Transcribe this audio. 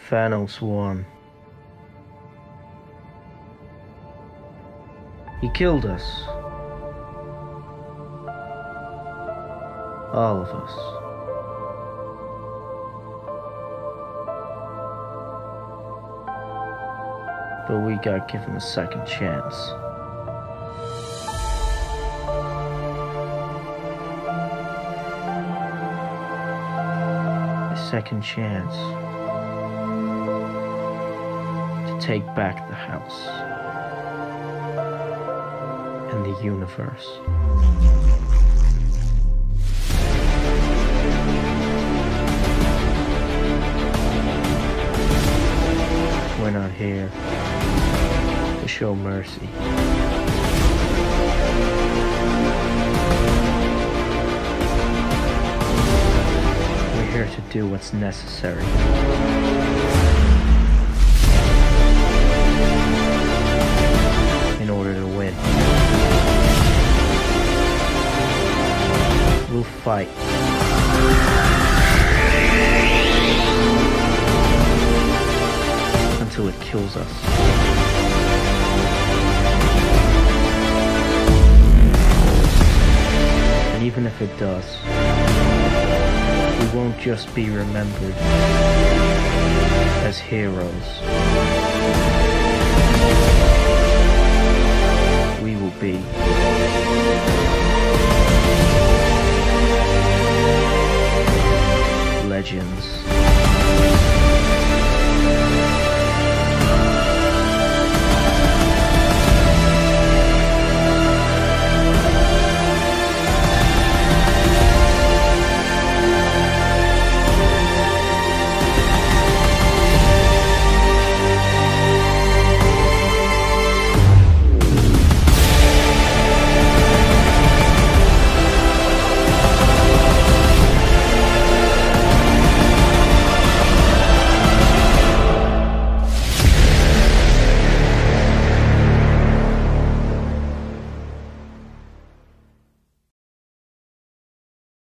Thanos won. He killed us. All of us. But we got given a second chance. A second chance to take back the house and the universe. We're not here to show mercy. We're here to do what's necessary. In order to win. We'll fight. Until it kills us. And even if it does, we won't just be remembered as heroes. We will be legends.